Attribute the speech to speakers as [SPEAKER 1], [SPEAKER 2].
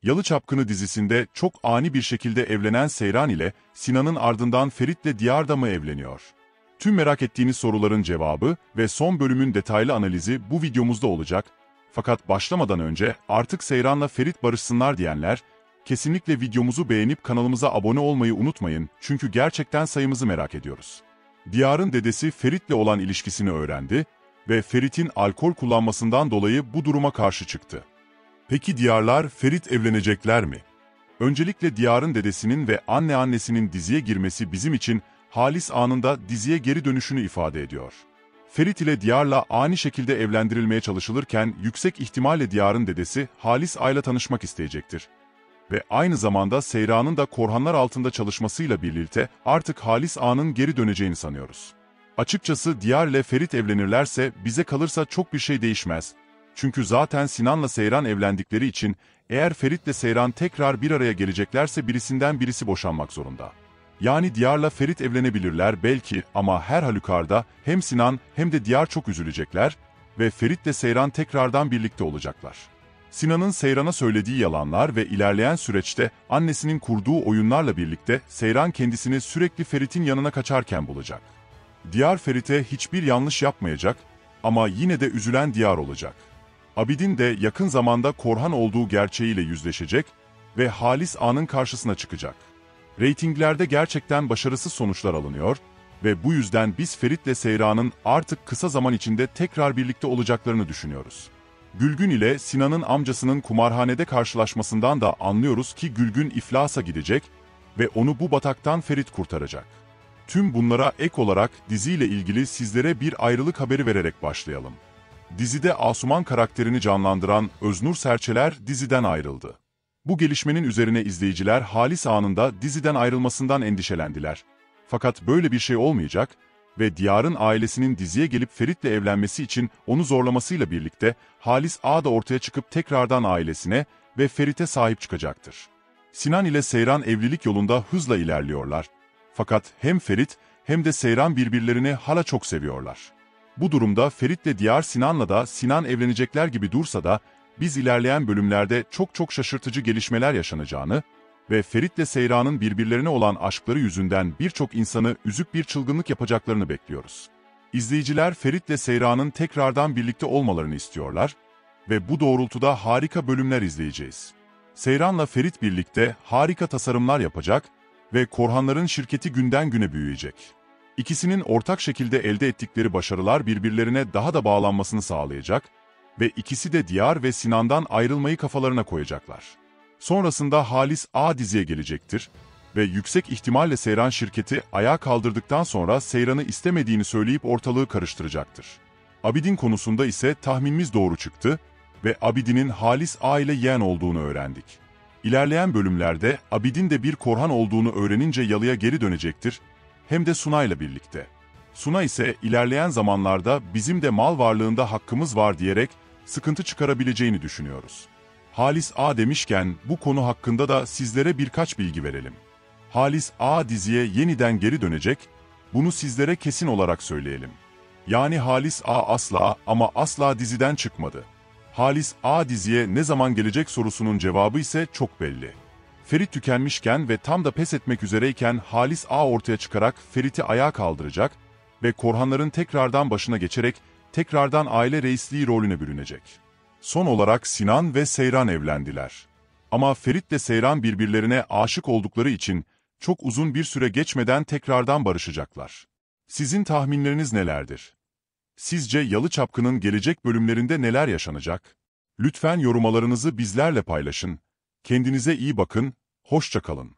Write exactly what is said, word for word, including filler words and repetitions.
[SPEAKER 1] Yalı Çapkını dizisinde çok ani bir şekilde evlenen Seyran ile Sinan'ın ardından Ferit'le Diyar mı evleniyor? Tüm merak ettiğiniz soruların cevabı ve son bölümün detaylı analizi bu videomuzda olacak. Fakat başlamadan önce artık Seyran'la Ferit barışsınlar diyenler, kesinlikle videomuzu beğenip kanalımıza abone olmayı unutmayın çünkü gerçekten sayımızı merak ediyoruz. Diyar'ın dedesi Ferit'le olan ilişkisini öğrendi ve Ferit'in alkol kullanmasından dolayı bu duruma karşı çıktı. Peki Diyarlar Ferit evlenecekler mi? Öncelikle Diyar'ın dedesinin ve anneannesinin diziye girmesi bizim için Halis anında diziye geri dönüşünü ifade ediyor. Ferit ile Diyar'la ani şekilde evlendirilmeye çalışılırken yüksek ihtimalle Diyar'ın dedesi Halis Ağa'yla tanışmak isteyecektir. Ve aynı zamanda Seyran'ın da Korhanlar altında çalışmasıyla birlikte artık Halis Ağa'nın geri döneceğini sanıyoruz. Açıkçası Diyar ile Ferit evlenirlerse bize kalırsa çok bir şey değişmez. Çünkü zaten Sinan'la Seyran evlendikleri için eğer Ferit'le Seyran tekrar bir araya geleceklerse birisinden birisi boşanmak zorunda. Yani Diyar'la Ferit evlenebilirler belki ama her halükarda hem Sinan hem de Diyar çok üzülecekler ve Ferit'le Seyran tekrardan birlikte olacaklar. Sinan'ın Seyran'a söylediği yalanlar ve ilerleyen süreçte annesinin kurduğu oyunlarla birlikte Seyran kendisini sürekli Ferit'in yanına kaçarken bulacak. Diyar Ferit'e hiçbir yanlış yapmayacak ama yine de üzülen Diyar olacak. Abidin de yakın zamanda Korhan olduğu gerçeğiyle yüzleşecek ve Halis Ağa'nın karşısına çıkacak. Reytinglerde gerçekten başarısız sonuçlar alınıyor ve bu yüzden biz Ferit'le Seyran'ın artık kısa zaman içinde tekrar birlikte olacaklarını düşünüyoruz. Gülgün ile Sinan'ın amcasının kumarhanede karşılaşmasından da anlıyoruz ki Gülgün iflasa gidecek ve onu bu bataktan Ferit kurtaracak. Tüm bunlara ek olarak diziyle ilgili sizlere bir ayrılık haberi vererek başlayalım. Dizide Asuman karakterini canlandıran Öznur Serçeler diziden ayrıldı. Bu gelişmenin üzerine izleyiciler Halis Ağa'nın da diziden ayrılmasından endişelendiler. Fakat böyle bir şey olmayacak ve Diyar'ın ailesinin diziye gelip Ferit'le evlenmesi için onu zorlamasıyla birlikte Halis Ağa da ortaya çıkıp tekrardan ailesine ve Ferit'e sahip çıkacaktır. Sinan ile Seyran evlilik yolunda hızla ilerliyorlar. Fakat hem Ferit hem de Seyran birbirlerini hala çok seviyorlar. Bu durumda Ferit'le Diyar Sinan'la da Sinan evlenecekler gibi dursa da biz ilerleyen bölümlerde çok çok şaşırtıcı gelişmeler yaşanacağını ve Ferit'le Seyran'ın birbirlerine olan aşkları yüzünden birçok insanı üzüp bir çılgınlık yapacaklarını bekliyoruz. İzleyiciler Ferit'le Seyran'ın tekrardan birlikte olmalarını istiyorlar ve bu doğrultuda harika bölümler izleyeceğiz. Seyran'la Ferit birlikte harika tasarımlar yapacak ve Korhanların şirketi günden güne büyüyecek. İkisinin ortak şekilde elde ettikleri başarılar birbirlerine daha da bağlanmasını sağlayacak ve ikisi de Diyar ve Sinan'dan ayrılmayı kafalarına koyacaklar. Sonrasında Halis Ağa diziye gelecektir ve yüksek ihtimalle Seyran şirketi ayağa kaldırdıktan sonra Seyran'ı istemediğini söyleyip ortalığı karıştıracaktır. Abidin konusunda ise tahminimiz doğru çıktı ve Abidin'in Halis Ağa ile yeğen olduğunu öğrendik. İlerleyen bölümlerde Abidin de bir Korhan olduğunu öğrenince Yalı'ya geri dönecektir, hem de Sunay'la birlikte. Suna ise ilerleyen zamanlarda bizim de mal varlığında hakkımız var diyerek sıkıntı çıkarabileceğini düşünüyoruz. Halis Ağa demişken bu konu hakkında da sizlere birkaç bilgi verelim. Halis Ağa diziye yeniden geri dönecek, bunu sizlere kesin olarak söyleyelim. Yani Halis Ağa asla ama asla diziden çıkmadı. Halis Ağa diziye ne zaman gelecek sorusunun cevabı ise çok belli. Ferit tükenmişken ve tam da pes etmek üzereyken Halis Ağa ortaya çıkarak Ferit'i ayağa kaldıracak ve Korhanların tekrardan başına geçerek tekrardan aile reisliği rolüne bürünecek. Son olarak Sinan ve Seyran evlendiler. Ama Ferit'le Seyran birbirlerine aşık oldukları için çok uzun bir süre geçmeden tekrardan barışacaklar. Sizin tahminleriniz nelerdir? Sizce Yalı Çapkını'nın gelecek bölümlerinde neler yaşanacak? Lütfen yorumlarınızı bizlerle paylaşın. Kendinize iyi bakın, hoşça kalın.